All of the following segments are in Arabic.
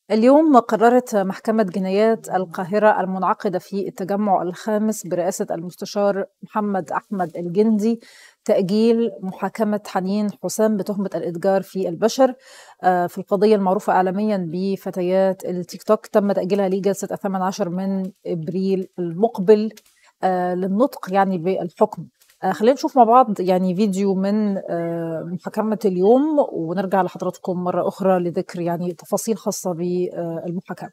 اليوم قررت محكمة جنايات القاهرة المنعقدة في التجمع الخامس برئاسة المستشار محمد أحمد الجندي تأجيل محاكمة حنين حسام بتهمة الإتجار في البشر في القضية المعروفة إعلاميا بفتيات التيك توك. تم تأجيلها لجلسة 18 من إبريل المقبل للنطق بالحكم. خلينا نشوف مع بعض فيديو من محاكمة اليوم، ونرجع لحضراتكم مرة أخرى لذكر تفاصيل خاصة بالمحاكمة.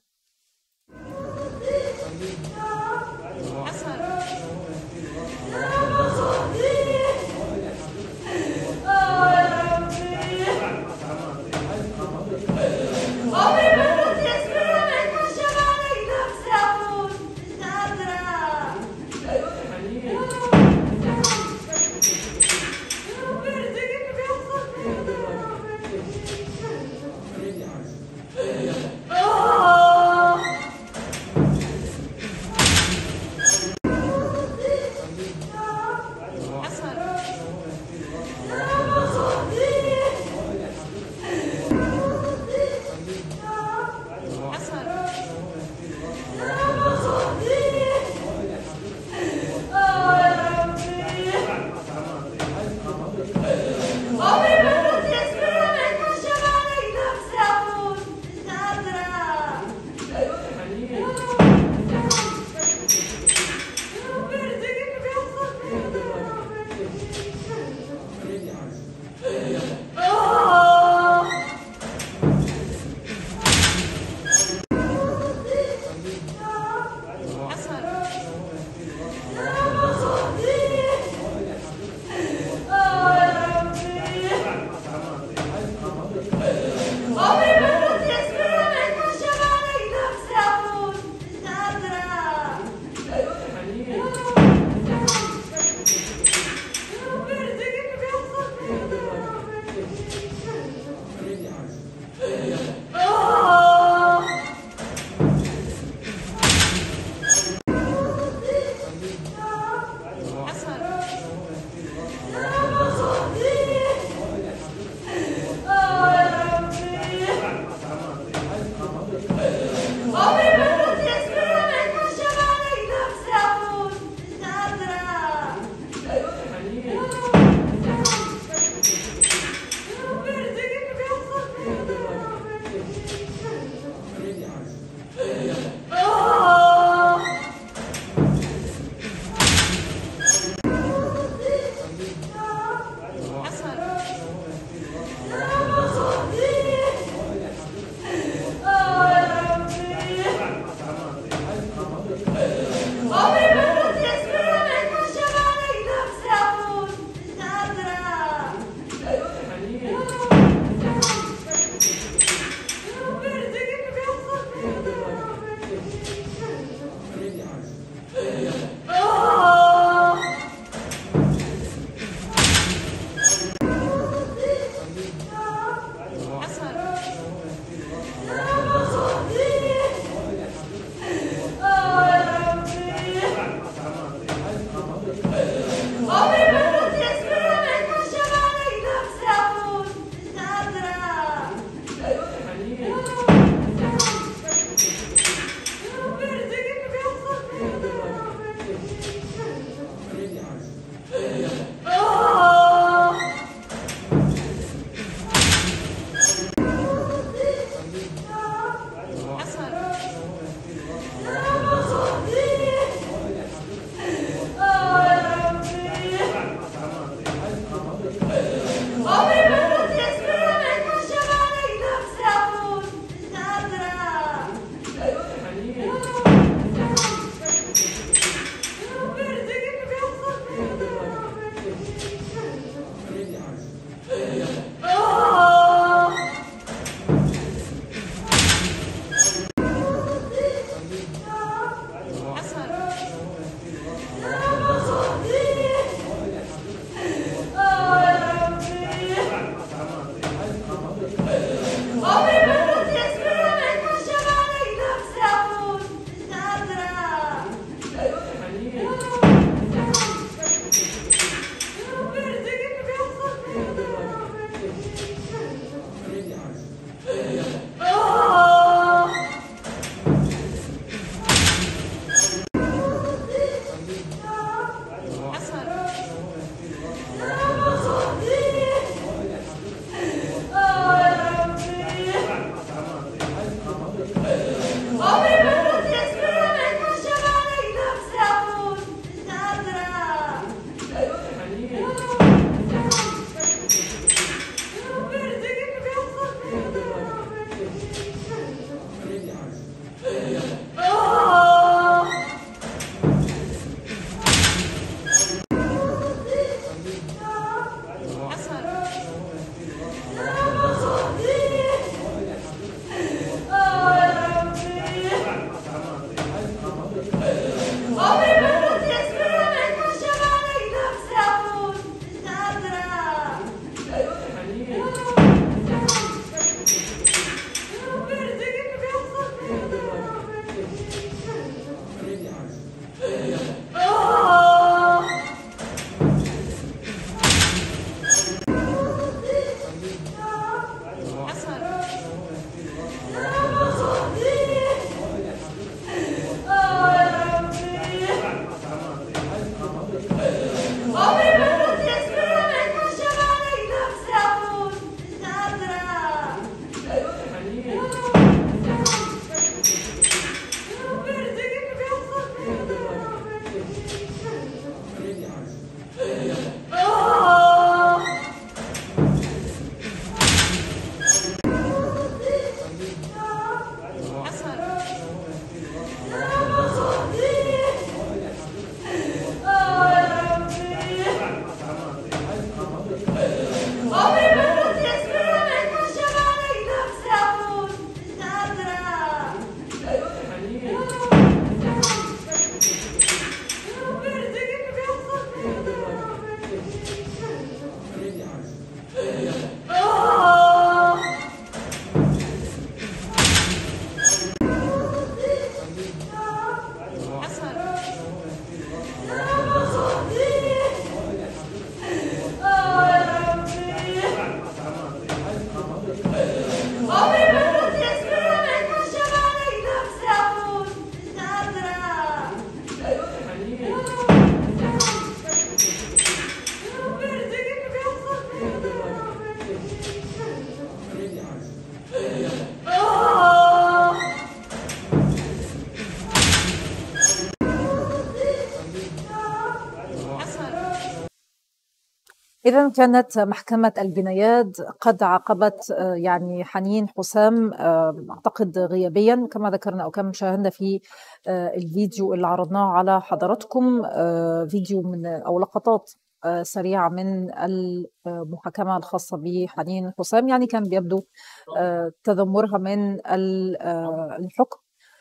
إذا كانت محكمة الجنايات قد عاقبت يعني حنين حسام أعتقد غيابيا كما ذكرنا أو كما شاهدنا في الفيديو اللي عرضناه على حضراتكم، فيديو من أو لقطات سريعة من المحاكمة الخاصة بحنين حسام. يعني كان بيبدو تذمرها من الحكم.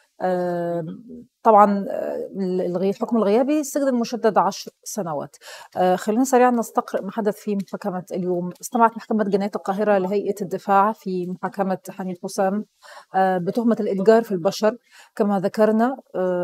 طبعا الحكم الغيابي السجن المشدد 10 سنوات. خلينا سريعا نستقرأ ما حدث في محاكمة اليوم. استمعت محكمة جناية القاهرة لهيئة الدفاع في محاكمة حنين حسام بتهمة الإتجار في البشر كما ذكرنا،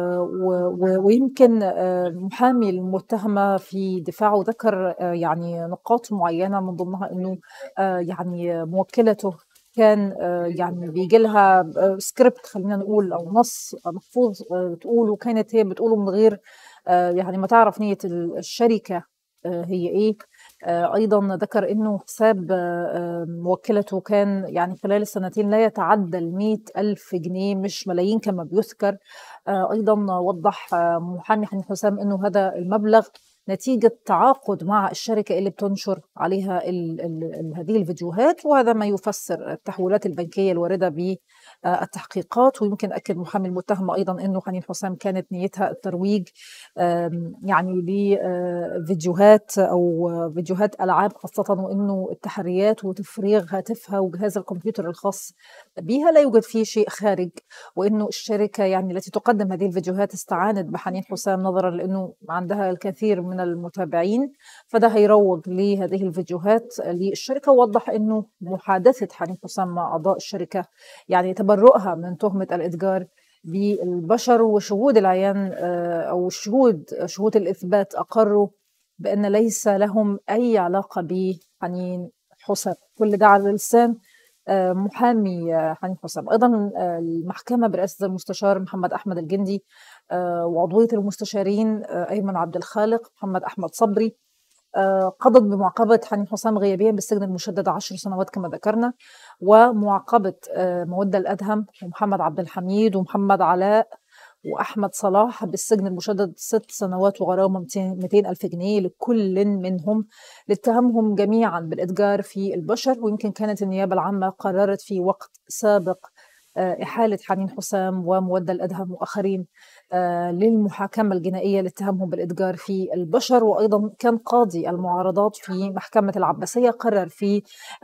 ويمكن محامي المتهمة في دفاعه ذكر يعني نقاط معينة من ضمنها أنه يعني موكلته كان يعني بيجي لها سكريبت خلينا نقول أو نص محفوظ تقوله، كانت هي بتقوله من غير يعني ما تعرف نية الشركة هي إيه. أيضا ذكر أنه حساب موكلته كان يعني خلال السنتين لا يتعدى 100,000 جنيه مش ملايين كما بيذكر. أيضا وضح محامي حنين حسام أنه هذا المبلغ نتيجة تعاقد مع الشركة اللي بتنشر عليها هذه الفيديوهات، وهذا ما يفسر التحويلات البنكية الواردة بالتحقيقات. ويمكن أكد محامي المتهمة أيضا أنه حنين حسام كانت نيتها الترويج يعني لفيديوهات أو فيديوهات ألعاب خاصة، وأنه التحريات وتفريغ هاتفها وجهاز الكمبيوتر الخاص بها لا يوجد فيه شيء خارج، وأنه الشركة يعني التي تقدم هذه الفيديوهات استعانت بحنين حسام نظرا لأنه عندها الكثير من المتابعين، فده هيروج لهذه الفيديوهات للشركة. ووضح أنه محادثة حنين حسام مع أعضاء الشركة يعني تبرؤها من تهمة الإتجار بالبشر، وشهود العيان أو شهود الإثبات أقروا بأن ليس لهم أي علاقة بحنين حسام. كل ده على لسان محامي حنين حسام. أيضا المحكمة برئاسة المستشار محمد أحمد الجندي وعضوية المستشارين أيمن عبد الخالق محمد أحمد صبري قضت بمعاقبة حنين حسام غيابيا بالسجن المشدد 10 سنوات كما ذكرنا، ومعاقبة مودة الأدهم ومحمد عبد الحميد ومحمد علاء وأحمد صلاح بالسجن المشدد 6 سنوات وغرامة 200,000 جنيه لكل منهم لاتهامهم جميعا بالإتجار في البشر. ويمكن كانت النيابة العامة قررت في وقت سابق إحالة حنين حسام ومودة الأدهم وآخرين للمحاكمة الجنائية لاتهامهم بالإتجار في البشر. وأيضا كان قاضي المعارضات في محكمة العباسية قرر في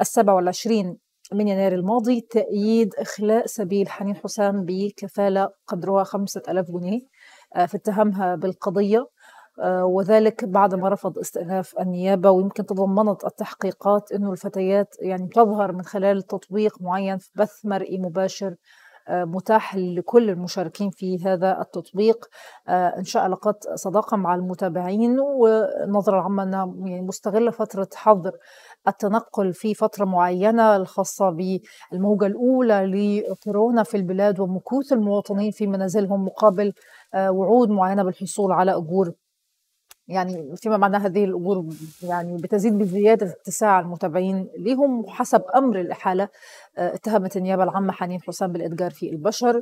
27 من يناير الماضي تأييد إخلاء سبيل حنين حسام بكفالة قدرها 5,000 جنيه في اتهامها بالقضية، وذلك بعد ما رفض استئناف النيابة. ويمكن تضمنت التحقيقات أنه الفتيات يعني تظهر من خلال تطبيق معين في بث مرئي مباشر متاح لكل المشاركين في هذا التطبيق، إنشاء علاقات صداقة مع المتابعين، ونظرا عما أنها يعني مستغلة فترة حظر التنقل في فترة معينة الخاصة بالموجة الأولى لكورونا في البلاد ومكوث المواطنين في منازلهم مقابل وعود معينة بالحصول على أجور، يعني فيما معناه هذه الأجور يعني بتزيد بزيادة اتساع المتابعين لهم حسب أمر الإحالة. اتهمت النيابة العامة حنين حسام بالإتجار في البشر،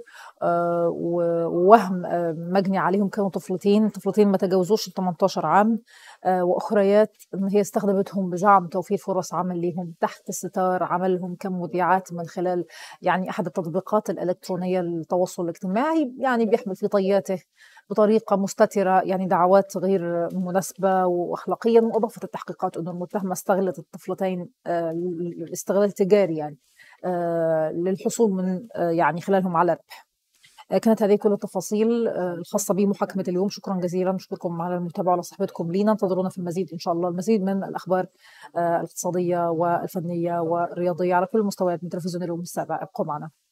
ووهم مجني عليهم كانوا طفلتين ما تجاوزوش 18 عام، وأخريات إن هي استخدمتهم بزعم توفير فرص عمل لهم تحت ستار عملهم كمذيعات من خلال يعني أحد التطبيقات الإلكترونية للتواصل الاجتماعي، يعني بيحمل في طياته بطريقة مستترة يعني دعوات غير مناسبة وأخلاقيا. وأضافت التحقيقات أن المتهمة استغلت الطفلتين استغلال تجاري يعني للحصول من يعني خلالهم على ربح. كانت هذه كل التفاصيل الخاصة بمحاكمة اليوم. شكرا جزيلا، نشكركم على المتابعة وعلى صحبتكم لينا. انتظرونا في المزيد إن شاء الله، المزيد من الأخبار الاقتصادية والفنية والرياضية على كل المستويات من تلفزيون اليوم السابع. ابقوا معنا.